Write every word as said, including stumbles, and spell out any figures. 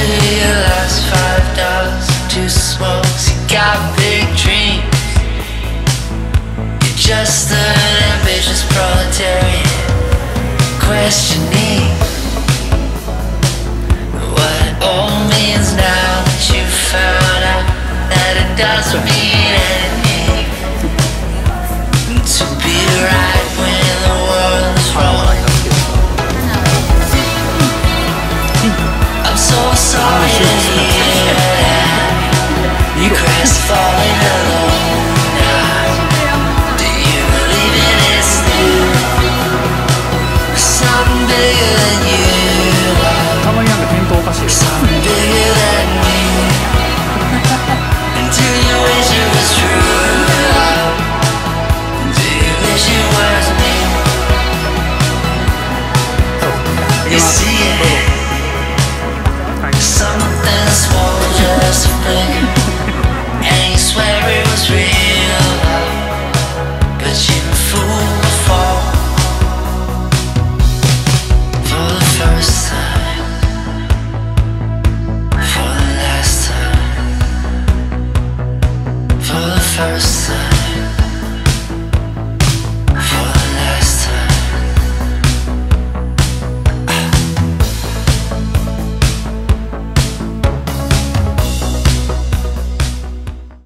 your last five dollars, two smokes, you got big dreams. You're just an ambitious proletariat, questioning what it all means now that you found out that it doesn't mean anything to be right when the world is wrong. I'm so sorry to hear that you crestfallen alone now. Do you believe in this thing? Something bigger than you are. Something bigger than you. And do you wish it was true? Do you wish it was me? You see it. Something small, just a flicker, and you swear it was real love, but you're a fool before. For the first time, for the last time, for the first time.